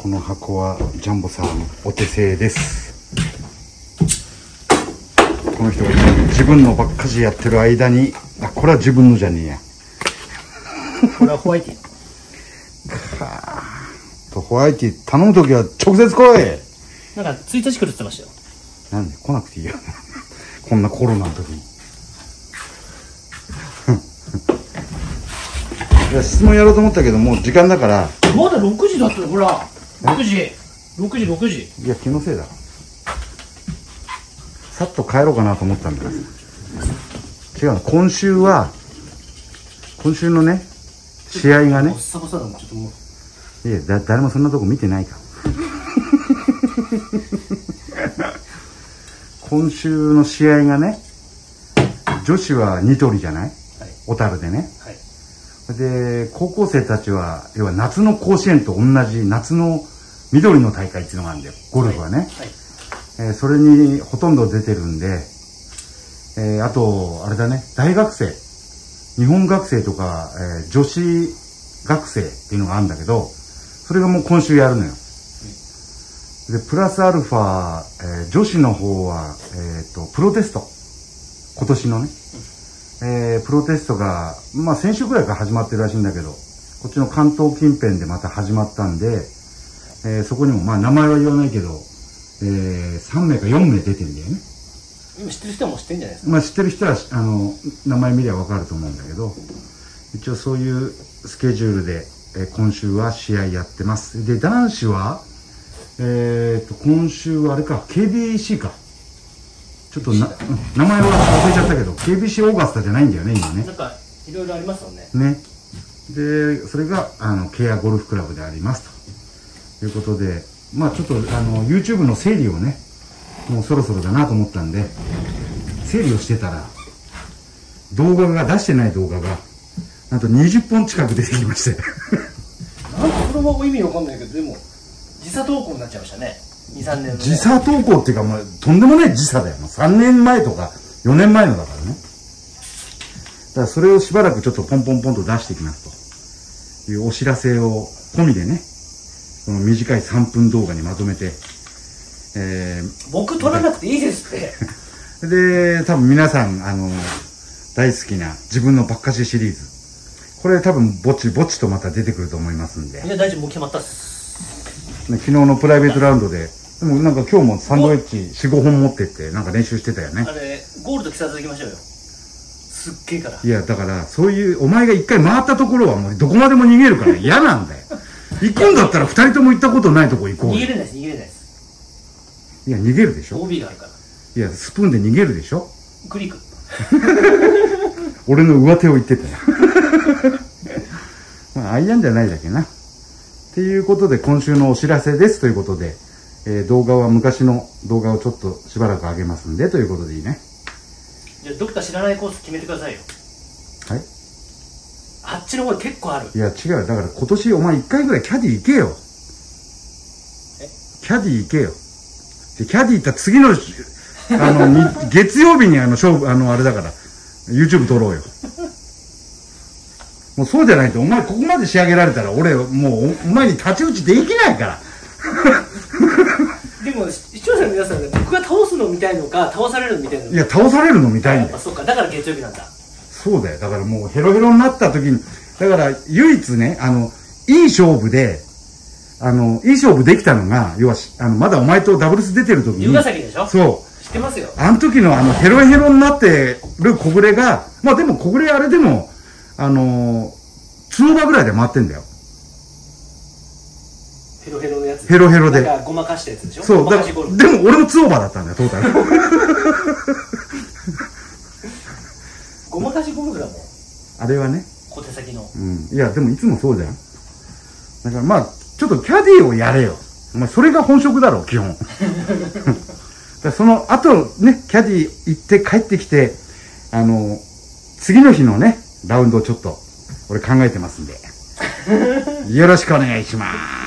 この箱はジャンボさんお手製です。この人が自分のばっかしやってる間に、あ、これは自分のじゃねえや。 これはホワイティとホワイティ頼むときは直接来い。 なんか1日来るって言ってましたよ。 なんで来なくていいよ。こんなコロナの時に。いや、質問やろうと思ったけどもう時間だから。 まだ6時だったよ、ほら。6時。 いや、気のせいだ。さっと帰ろうかなと思ったんだけど。違うの、今週のね、試合がね。 ボッサボサだもん、ちょっともう。 いや、誰もそんなとこ見てないから。今週の試合がね、女子はニトリじゃない、はい、小樽でね。はい、で、高校生たちは、要は夏の甲子園と同じ夏の緑の大会っていうのがあるんだよ、ゴルフはね。はいはい、それにほとんど出てるんで、あと、あれだね、大学生、日本学生とか、女子学生っていうのがあるんだけど、それがもう今週やるのよ。で、プラスアルファ、女子の方は、プロテスト。今年のね。プロテストが、まあ先週くらいから始まってるらしいんだけど、こっちの関東近辺でまた始まったんで、そこにも、まあ名前は言わないけど、3名か4名出てるんだよね。 今知ってる人はもう知ってるんじゃないですか。 まあ知ってる人は、名前見りゃわかると思うんだけど、一応そういうスケジュールで、今週は試合やってます。で、男子は、今週はあれか、KBC か。ちょっと名前は忘れちゃったけど、KBC オーガスタじゃないんだよね、今ね。 なんか、いろいろありますもんね。 ね。で、それが、ケアゴルフクラブであります。ということで、まあちょっと、YouTube の整理をね、もうそろそろだなと思ったんで、整理をしてたら、動画が、出してない動画が、なんと20本近く出てきまして。 なんかそれは意味わかんないけど、でも、時差投稿になっちゃいましたね。2、3年の、ね。 時差投稿っていうか、まあ、とんでもない時差だよ。3年前とか4年前のだからね。だからそれをしばらくちょっとポンポンポンと出していきますというお知らせを込みでね、この短い3分動画にまとめて、 僕撮らなくていいですって。 で、多分皆さん、大好きな自分のばっかしシリーズ。これ多分ぼちぼちとまた出てくると思いますんで。 いや、大丈夫、もう決まったっす。 昨日のプライベートラウンドで、でもなんか今日もサンドイッチ4、5本持ってってなんか練習してたよね。 あれ、ゴールド着さず行きましょうよ。すっげえから。 いや、だから、そういう、お前が一回回ったところはもうどこまでも逃げるから嫌なんだよ。行くんだったら2人とも行ったことないとこ行こうよ。 逃げれないです、逃げれないです。 いや、逃げるでしょ。 帯があるから。 いや、スプーンで逃げるでしょ。 クリック。 俺の上手を言ってたよ。まあ、アイアンじゃないだけな。っていうことで、今週のお知らせですということで、動画は昔の動画をちょっとしばらく上げますんで、ということでいいね。 じゃあ、どっか知らないコース決めてくださいよ。はい。あっちの方結構ある。 いや、違う。だから今年お前1回ぐらいキャディ行けよ。キャディ行けよ。で、キャディ行った次の、月曜日に勝負、あれだから、YouTube 撮ろうよ。もうそうじゃないと、お前ここまで仕上げられたら、俺、もう、お前に太刀打ちできないから。 でも、視聴者の皆さんね、僕が倒すの見たいのか、倒されるの見たいのか。 いや、倒されるの見たいんだよ。 あ、そうか、だから月曜日なんだ。 そうだよ。だからもうヘロヘロになった時に、だから唯一ね、いい勝負で、いい勝負できたのが、要は、まだお前とダブルス出てる時に。 龍ヶ崎でしょ。 そう。 知ってますよ。 あの時のヘロヘロになってる小暮が、まあでも小暮あれでも、2オーバーぐらいで回ってんだよ。 ヘロヘロのやつ。 ヘロヘロで。 なんかごまかしたやつでしょ。 そう。でも俺も2オーバーだったんだよ、トータル。 ごまかしゴルフだもん。 あれはね。小手先の。 うん。いや、でもいつもそうじゃん。だからまあ、ちょっとキャディをやれよ。お前、それが本職だろ、基本。だその後ね、キャディ行って帰ってきて、次の日のね、ラウンドをちょっと、俺考えてますんで。よろしくお願いします。